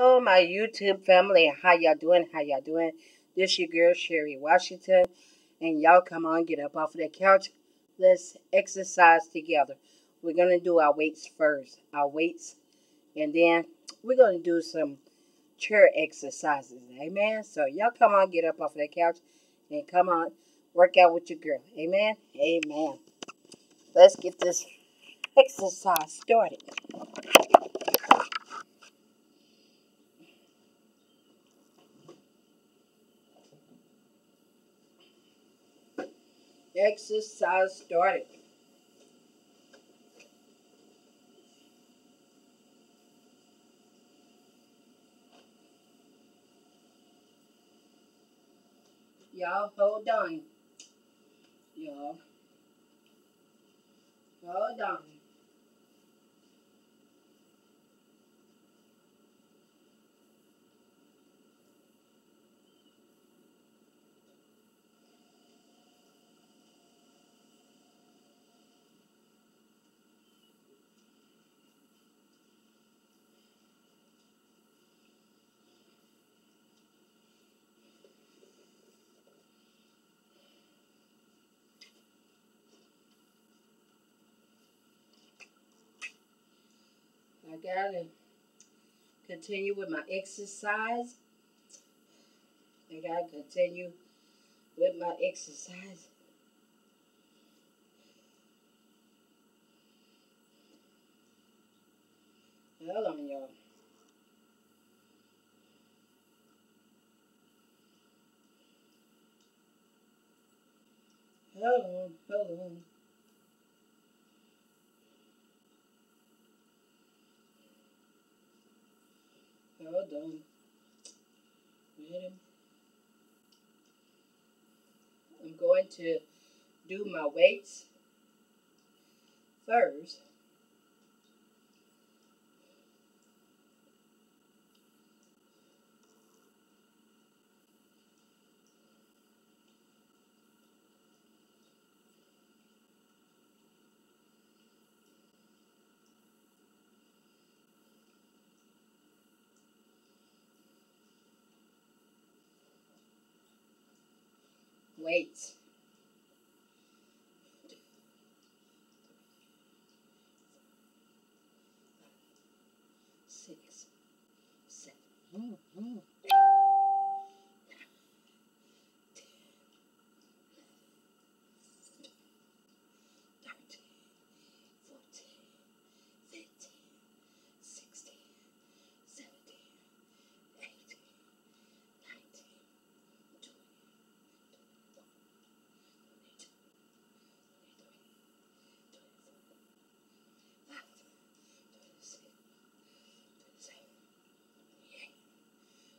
Hello, my YouTube family. How y'all doing? How y'all doing? This your girl, Sherry Washington. And y'all come on, get up off of the couch. Let's exercise together. We're going to do our weights first. Our weights. And then we're going to do some chair exercises. Amen. So y'all come on, get up off of the couch. And come on, work out with your girl. Amen. Amen. Let's get this exercise started. Exercise started. Y'all hold on. Y'all hold on. I gotta continue with my exercise. I gotta continue with my exercise. Hold on, y'all. Hold on, hold on. Hold on. Wait a minute. I'm going to do my weights first. Weights. 6, 7, 13, 14, 15, 16, 17, 18, 19, 20, 21, 22, 23, 24, 25, 26, 27, 28,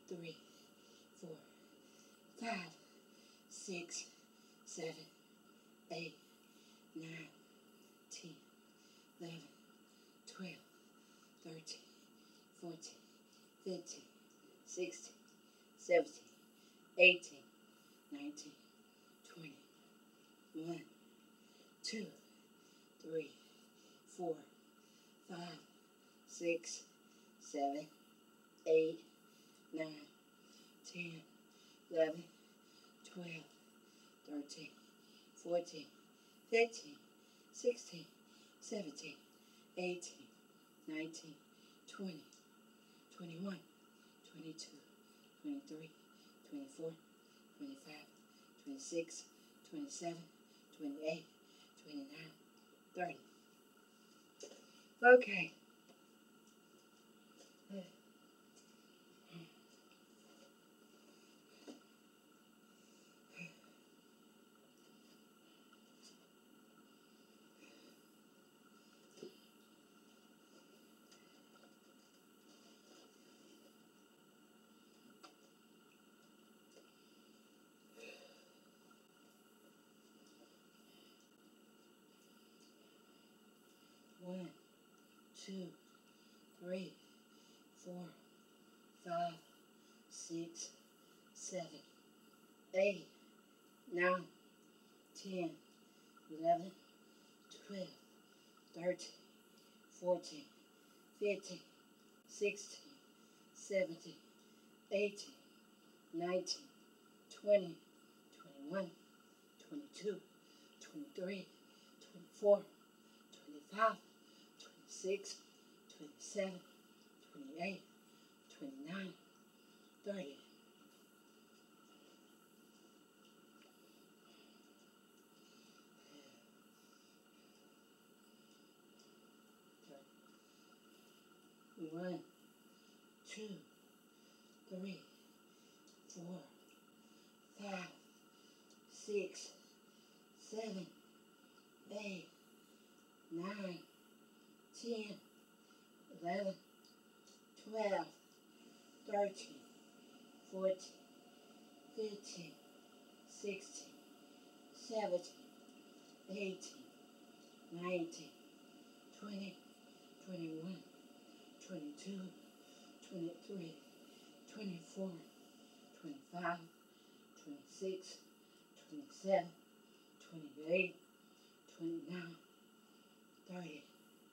3, 4, 5, 6, 7, 8, 9, 10, 11, 12, 13, 14, 15, 16, 17, 18, 19, 20, 1, 2, 3, 4, 5, 6, 7, 8, 9, 10, 11, 12, 13, 14, 15, 16, 17, 18, 19, 20, 21, 22, 23, 24, 25, 26, 27, 28, 29, 30. Okay. One, 2, 3, 4, 5, 6, 7, 8, 9, 10, 11, 12, 13, 14, 15, 16, 17, 18, 19, 20, 21, 22, 23, 24, 25, 26, 27, 28, 29, 30. One, 2, 3, 4, 5, 6, 7, 8, 9, 10, 11, 12, 13, 14, 15, 16, 17, 18, 19, 20, 21, 22, 23, 24, 25, 26, 27, 28, 29, 30.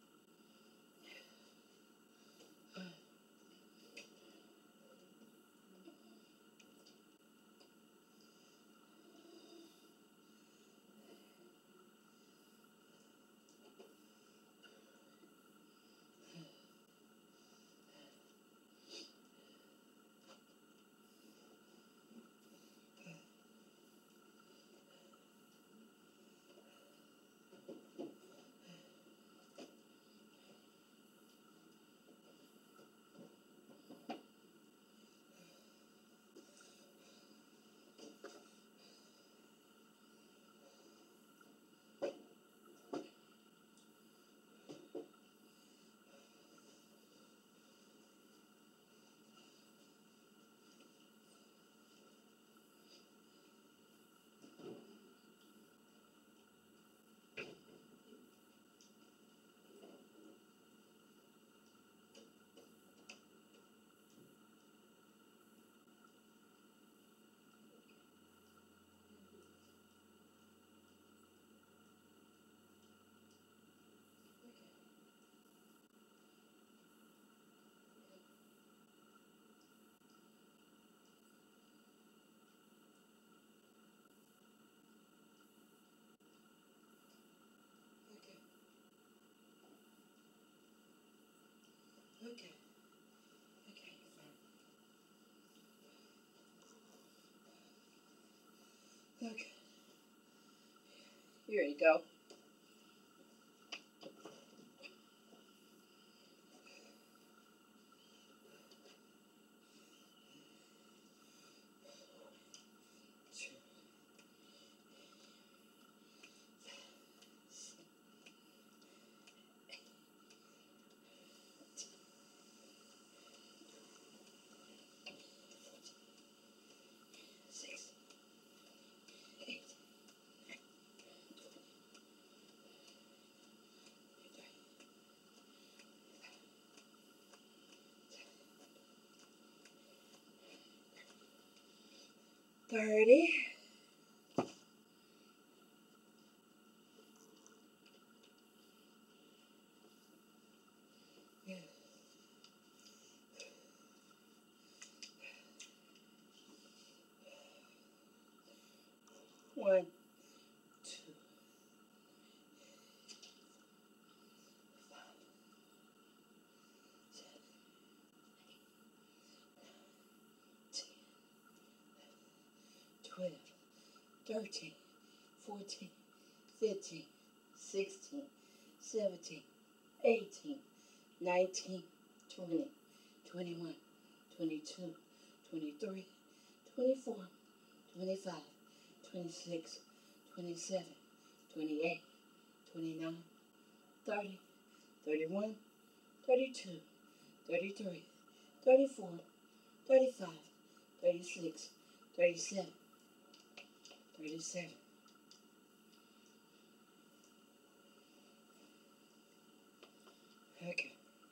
Okay. Okay. Here you go. 30. 1, 2, 12, 13, 14, 15, 16, 17, 18, 19, 20, 21, 22, 23, 24, 25, 26, 27, 28, 29, 30, 31, 32, 33, 34, 35, 36, 37, 37. Okay.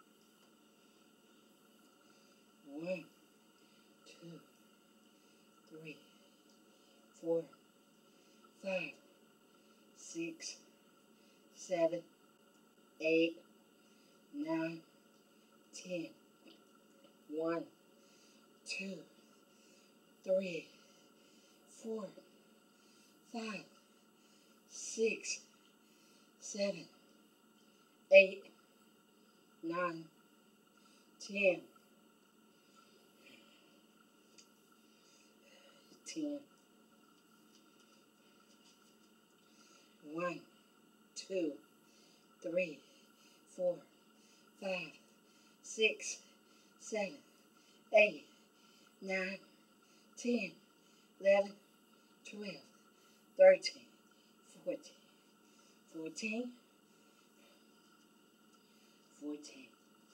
1, 2, 3, 4, 5, 6, 7, 8, 9, 10. 1, 2, 3, 4, 5, 6, 7, 8, 9, 10. 10. 1, 2, 3, 4, 5, 6, 7, 8, 9, 10, 11, 12, 13, 14, 14, 14,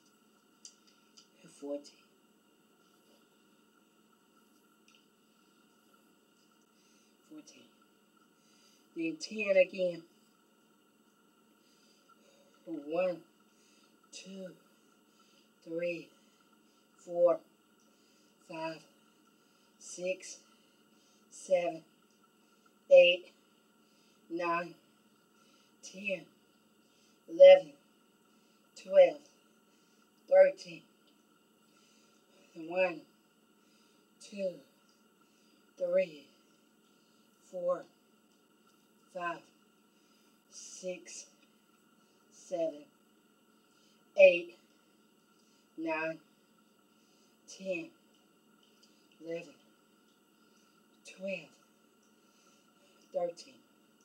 14, 14. Then 10 again. 1, 2, 3, 4, 5, 6, 7, 8, 9, 10, 11, 12, 13. 1, 2, 3, 4, 5, 6, 7, 8, 9, 10, 11, 12, 13.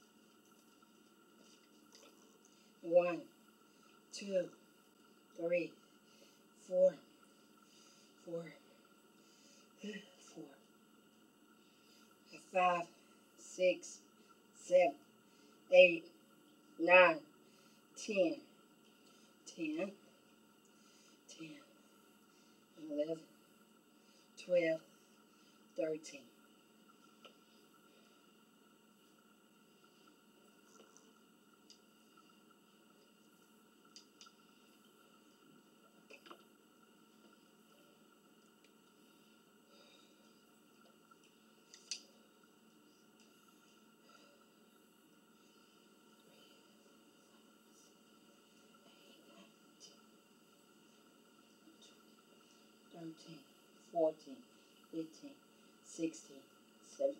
1, 2, 3, 4, 4, 4, 5, 6, 7, 8, 9, 10, 10, 10, 11, 12, 13. Thirteen, 14, 15, 16, 17.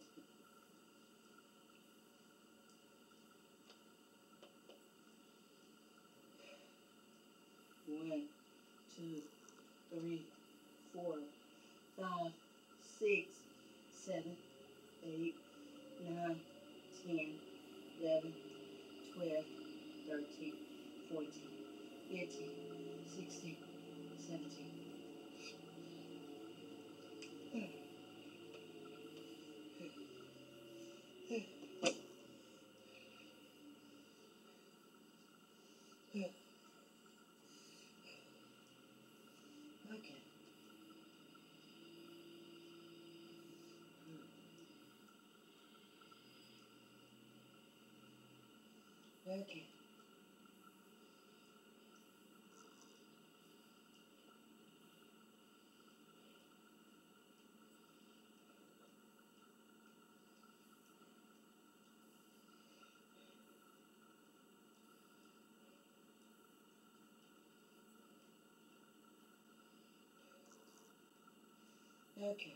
1, 2, 3, 4, 5, 6, 7, 8, 9, 10, 11, 12, 13, 14, 15, 16, 17. Okay. Okay. Okay.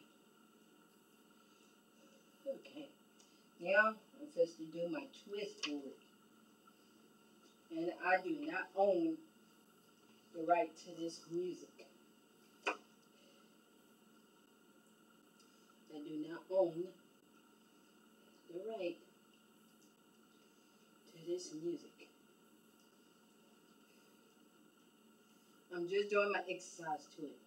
Okay. Now I'm supposed to do my twist board. And I do not own the right to this music. I do not own the right to this music. I'm just doing my exercise to it.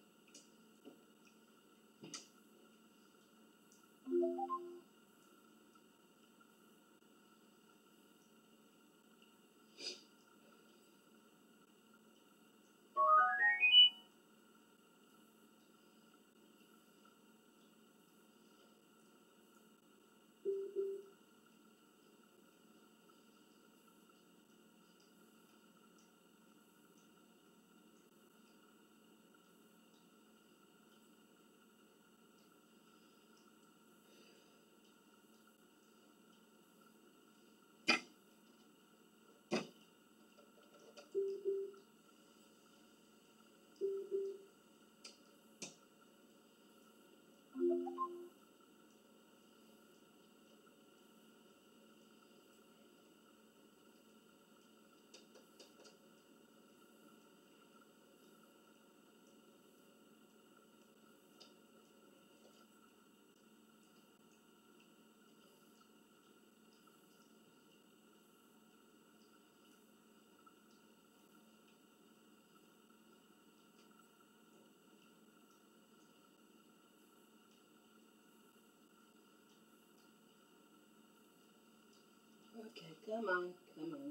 Okay, come on, come on.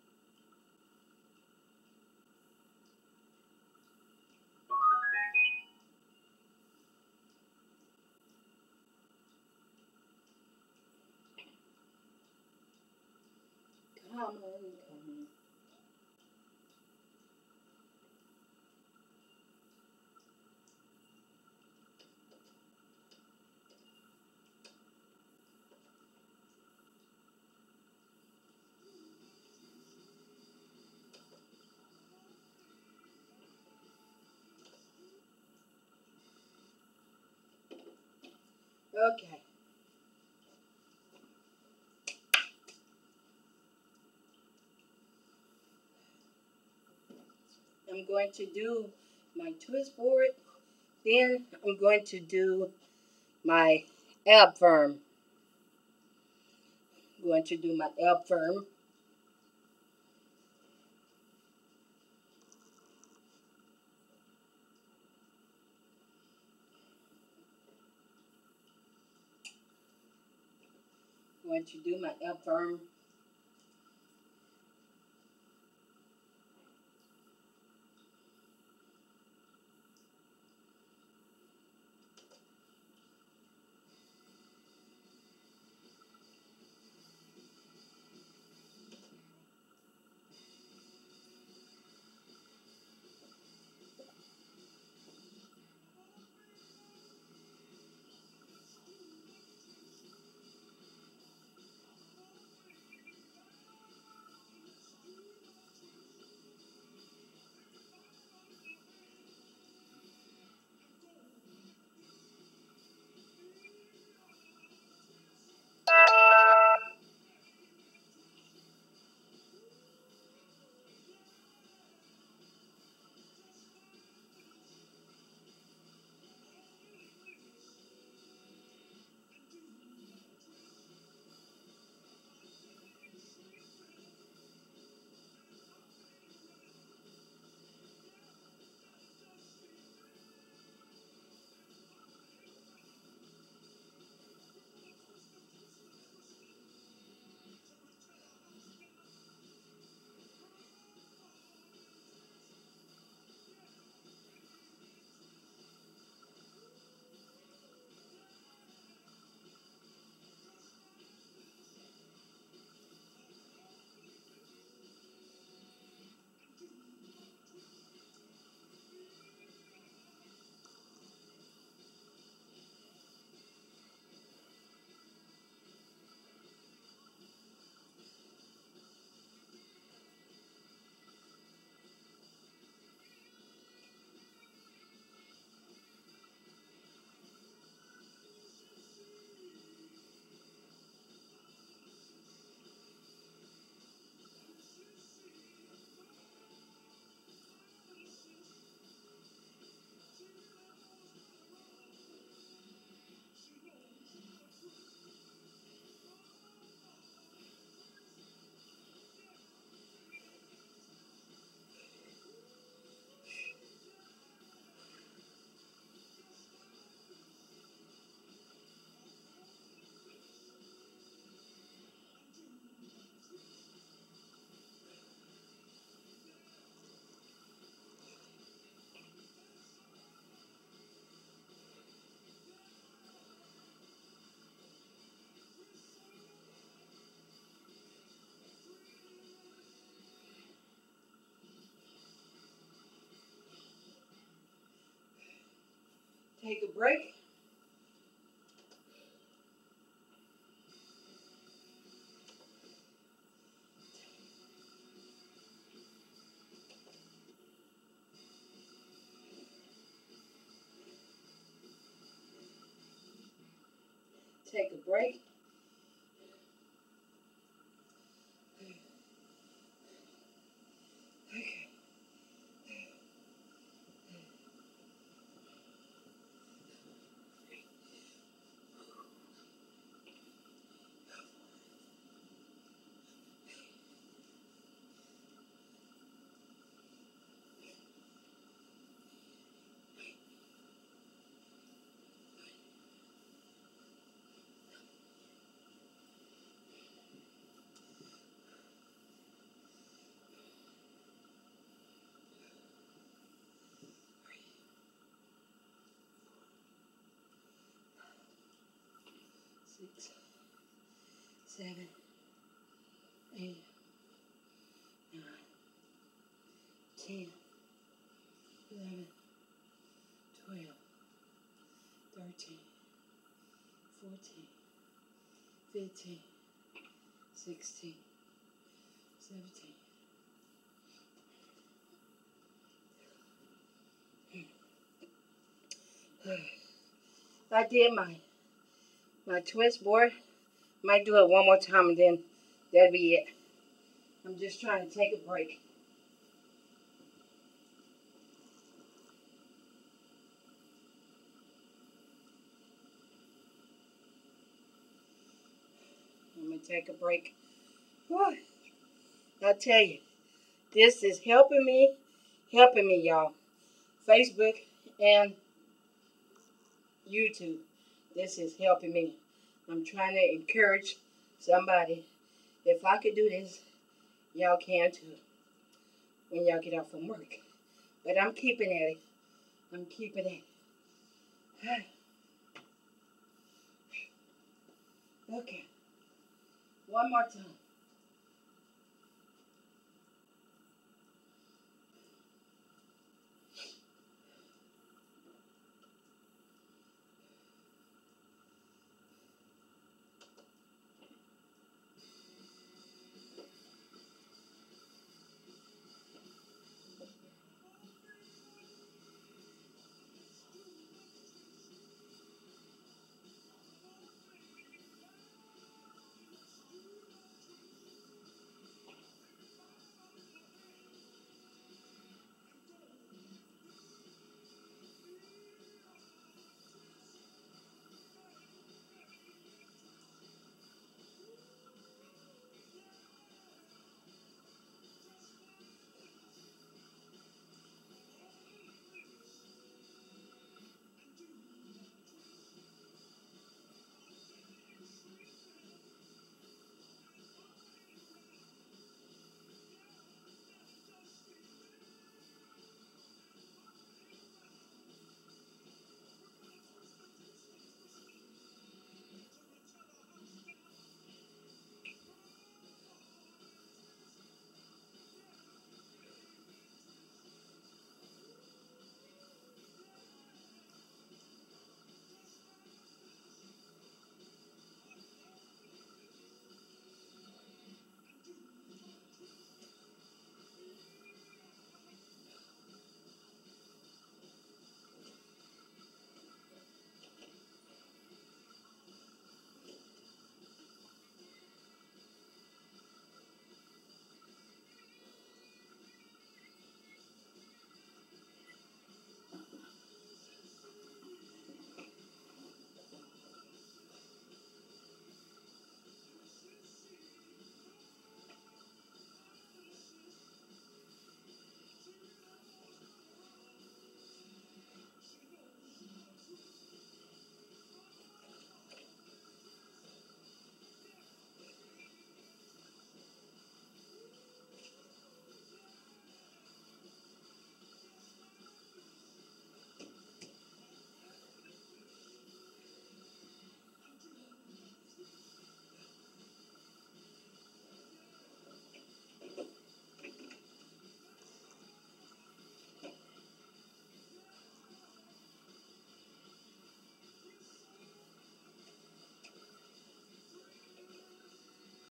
Come on, come on. Okay, I'm going to do my twist board. Then I'm going to do my ab firm. I'm going to do my ab firm. I'm going to do my ab firm. Take a break. Take a break. Okay. Six, 7, 8, 9, 10, 11, 12, 13, 14, 15, 16, 17. I did my twist board. Might do it one more time and then that'll be it. I'm just trying to take a break. I'm gonna take a break. Whew. I tell you, this is helping me, y'all. Facebook and YouTube. This is helping me. I'm trying to encourage somebody. If I could do this, y'all can too. When y'all get off from work. But I'm keeping at it. I'm keeping it. Okay. One more time.